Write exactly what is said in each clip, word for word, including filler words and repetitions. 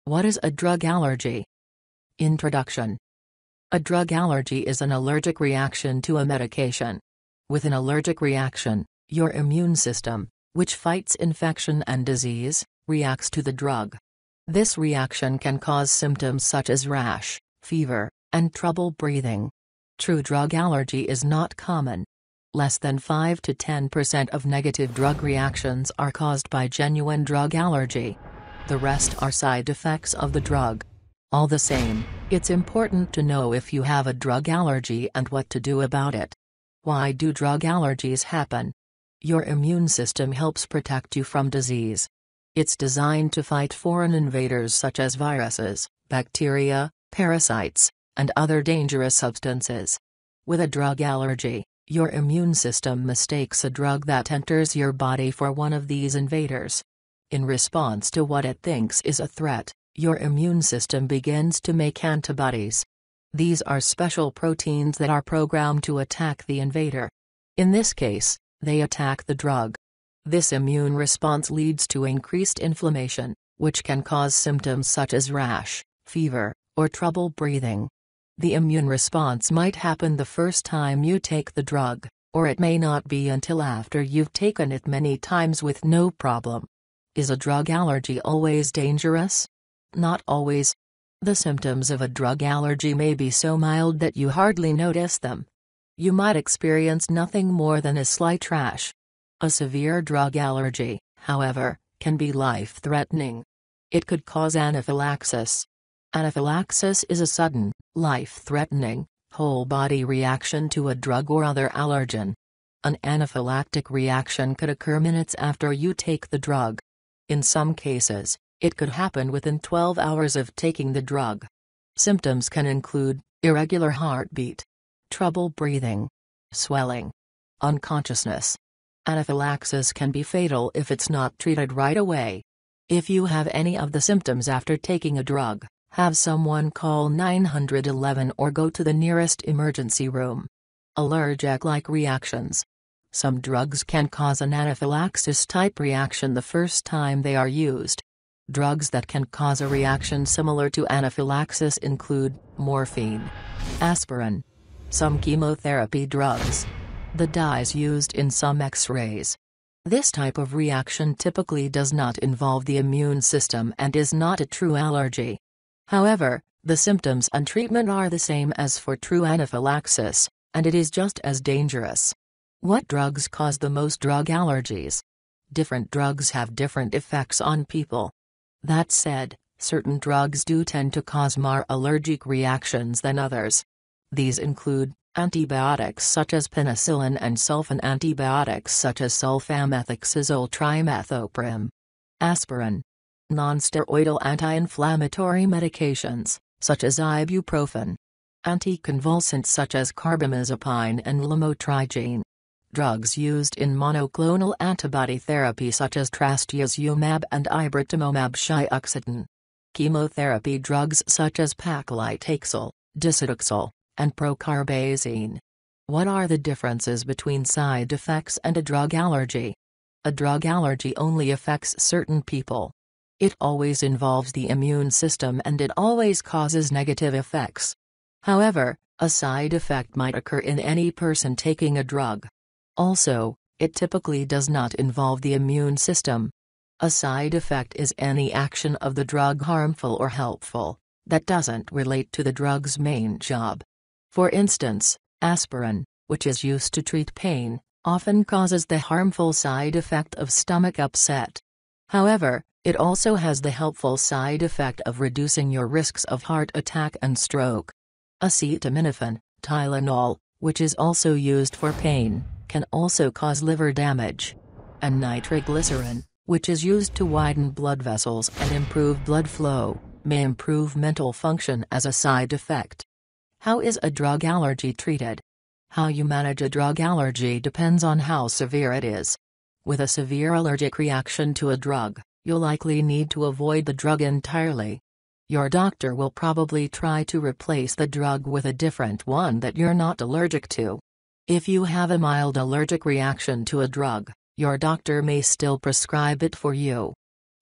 What is a drug allergy? Introduction. A drug allergy is an allergic reaction to a medication. With an allergic reaction, your immune system, which fights infection and disease, reacts to the drug. This reaction can cause symptoms such as rash, fever, and trouble breathing. True drug allergy is not common. Less than five to ten percent of negative drug reactions are caused by genuine drug allergy. The rest are side effects of the drug. All the same, it's important to know if you have a drug allergy and what to do about it. Why do drug allergies happen? Your immune system helps protect you from disease. It's designed to fight foreign invaders such as viruses, bacteria, parasites, and other dangerous substances. With a drug allergy, your immune system mistakes a drug that enters your body for one of these invaders. In response to what it thinks is a threat, your immune system begins to make antibodies. These are special proteins that are programmed to attack the invader. In this case, they attack the drug. This immune response leads to increased inflammation, which can cause symptoms such as rash, fever, or trouble breathing. The immune response might happen the first time you take the drug, or it may not be until after you've taken it many times with no problem. Is a drug allergy always dangerous? Not always. The symptoms of a drug allergy may be so mild that you hardly notice them. You might experience nothing more than a slight rash. A severe drug allergy, however, can be life-threatening. It could cause anaphylaxis. Anaphylaxis is a sudden, life-threatening, whole-body reaction to a drug or other allergen. An anaphylactic reaction could occur minutes after you take the drug. In some cases, it could happen within twelve hours of taking the drug. Symptoms can include irregular heartbeat, trouble breathing, swelling, unconsciousness. Anaphylaxis can be fatal if it's not treated right away. If you have any of the symptoms after taking a drug, have someone call nine one one or go to the nearest emergency room. Allergic-like reactions. Some drugs can cause an anaphylaxis-type reaction the first time they are used. Drugs that can cause a reaction similar to anaphylaxis include morphine, aspirin, some chemotherapy drugs, the dyes used in some X-rays. This type of reaction typically does not involve the immune system and is not a true allergy. However, the symptoms and treatment are the same as for true anaphylaxis, and it is just as dangerous. What drugs cause the most drug allergies? Different drugs have different effects on people. That said, certain drugs do tend to cause more allergic reactions than others. These include antibiotics such as penicillin and sulfan antibiotics such as sulfamethoxazole trimethoprim. Aspirin. Non-steroidal anti-inflammatory medications, such as ibuprofen. Anticonvulsants such as carbamazepine and lamotrigine. Drugs used in monoclonal antibody therapy such as trastuzumab and ibritumumab shioxetine. Chemotherapy drugs such as paclitaxel, docetaxel, and procarbazine. What are the differences between side effects and a drug allergy? A drug allergy only affects certain people. It always involves the immune system and it always causes negative effects. However, a side effect might occur in any person taking a drug. Also, it typically does not involve the immune system. A side effect is any action of the drug harmful or helpful, that doesn't relate to the drug's main job. For instance, aspirin, which is used to treat pain, often causes the harmful side effect of stomach upset. However, it also has the helpful side effect of reducing your risks of heart attack and stroke. Acetaminophen, Tylenol, which is also used for pain, can also cause liver damage. And nitroglycerin, which is used to widen blood vessels and improve blood flow, may improve mental function as a side effect. How is a drug allergy treated? How you manage a drug allergy depends on how severe it is. With a severe allergic reaction to a drug, you'll likely need to avoid the drug entirely. Your doctor will probably try to replace the drug with a different one that you're not allergic to. If you have a mild allergic reaction to a drug, your doctor may still prescribe it for you.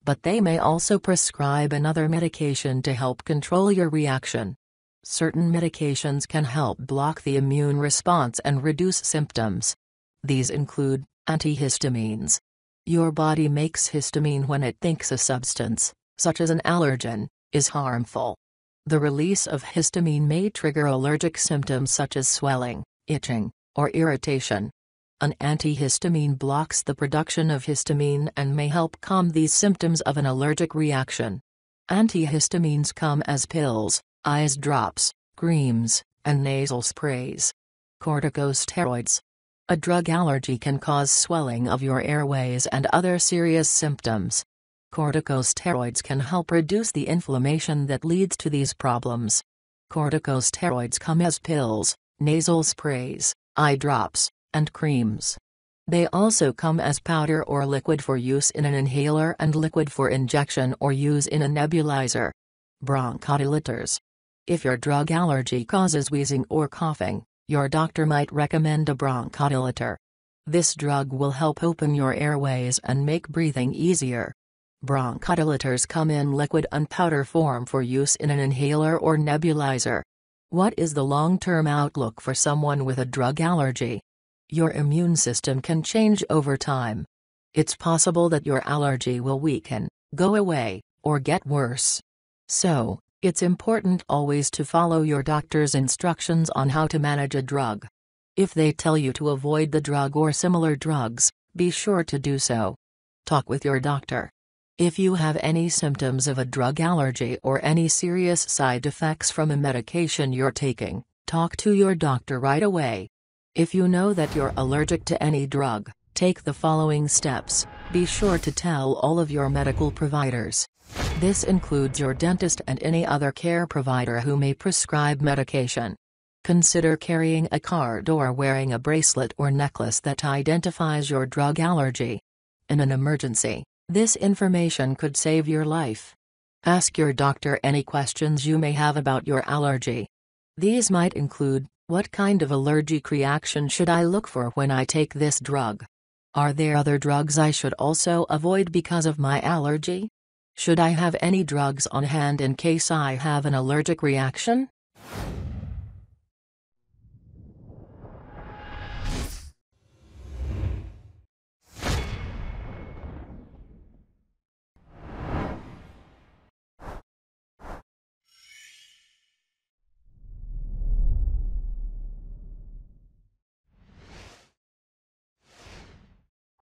but they may also prescribe another medication to help control your reaction. Certain medications can help block the immune response and reduce symptoms. These include antihistamines. Your body makes histamine when it thinks a substance, such as an allergen, is harmful. The release of histamine may trigger allergic symptoms such as swelling, itching, or irritation. An antihistamine blocks the production of histamine and may help calm these symptoms of an allergic reaction. Antihistamines come as pills, eye drops, creams, and nasal sprays. Corticosteroids. A drug allergy can cause swelling of your airways and other serious symptoms. Corticosteroids can help reduce the inflammation that leads to these problems. Corticosteroids come as pills, nasal sprays, eye drops, and creams. They also come as powder or liquid for use in an inhaler and liquid for injection or use in a nebulizer. Bronchodilators. If your drug allergy causes wheezing or coughing, your doctor might recommend a bronchodilator. This drug will help open your airways and make breathing easier. Bronchodilators come in liquid and powder form for use in an inhaler or nebulizer. What is the long-term outlook for someone with a drug allergy? Your immune system can change over time. It's possible that your allergy will weaken, go away, or get worse. So, it's important always to follow your doctor's instructions on how to manage a drug. If they tell you to avoid the drug or similar drugs, be sure to do so. Talk with your doctor. If you have any symptoms of a drug allergy or any serious side effects from a medication you're taking, talk to your doctor right away. If you know that you're allergic to any drug, take the following steps. Be sure to tell all of your medical providers. This includes your dentist and any other care provider who may prescribe medication. Consider carrying a card or wearing a bracelet or necklace that identifies your drug allergy. In an emergency, this information could save your life. Ask your doctor any questions you may have about your allergy. These might include, what kind of allergic reaction should I look for when I take this drug? Are there other drugs I should also avoid because of my allergy? Should I have any drugs on hand in case I have an allergic reaction?